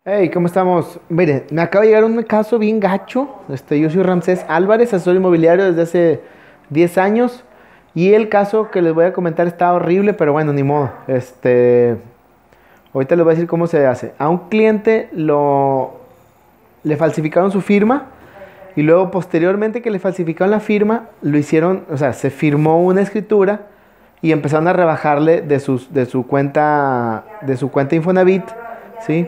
Hey, ¿cómo estamos? Mire, me acaba de llegar un caso bien gacho. Yo soy Ramsés Álvarez, asesor inmobiliario desde hace 10 años. Y el caso que les voy a comentar está horrible, pero bueno, ni modo. Ahorita les voy a decir cómo se hace. A un cliente le falsificaron su firma y luego posteriormente que le falsificaron la firma, lo hicieron, o sea, se firmó una escritura y empezaron a rebajarle de su cuenta Infonavit, ¿sí?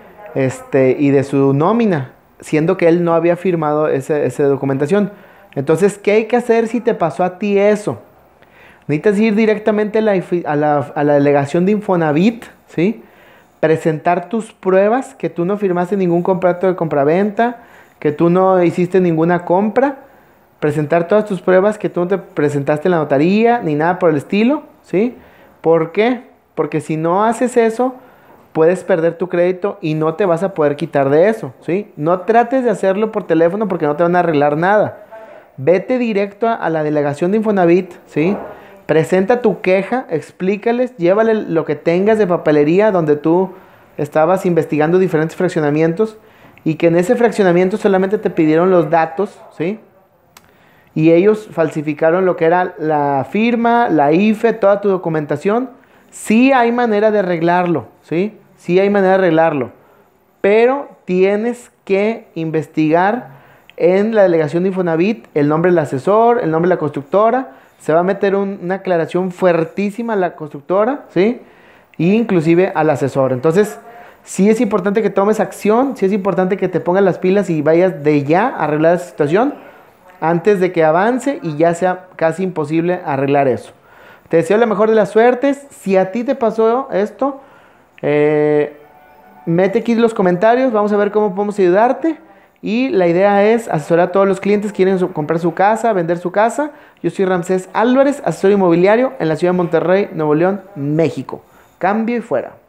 Y de su nómina, siendo que él no había firmado esa documentación. Entonces, ¿qué hay que hacer si te pasó a ti eso? Necesitas ir directamente a la delegación de Infonavit, ¿sí? Presentar tus pruebas, que tú no firmaste ningún contrato de compraventa, que tú no hiciste ninguna compra, presentar todas tus pruebas, que tú no te presentaste en la notaría, ni nada por el estilo, ¿sí? ¿Por qué? Porque si no haces eso, puedes perder tu crédito y no te vas a poder quitar de eso, ¿sí? No trates de hacerlo por teléfono porque no te van a arreglar nada. Vete directo a la delegación de Infonavit, ¿sí? Presenta tu queja, explícales, llévale lo que tengas de papelería donde tú estabas investigando diferentes fraccionamientos y que en ese fraccionamiento solamente te pidieron los datos, ¿sí? Y ellos falsificaron lo que era la firma, la IFE, toda tu documentación. Sí hay manera de arreglarlo, ¿sí? Sí hay manera de arreglarlo, pero tienes que investigar en la delegación de Infonavit el nombre del asesor, el nombre de la constructora. Se va a meter una aclaración fuertísima a la constructora, ¿sí? E inclusive al asesor. Entonces, sí es importante que tomes acción, sí es importante que te pongas las pilas y vayas de ya a arreglar esa situación antes de que avance y ya sea casi imposible arreglar eso. Te deseo la mejor de las suertes. Si a ti te pasó esto, eh, mete aquí los comentarios, vamos a ver cómo podemos ayudarte. Y la idea es asesorar a todos los clientes que quieren comprar su casa, vender su casa. Yo soy Ramsés Álvarez, asesor inmobiliario en la ciudad de Monterrey, Nuevo León, México. Cambio y fuera.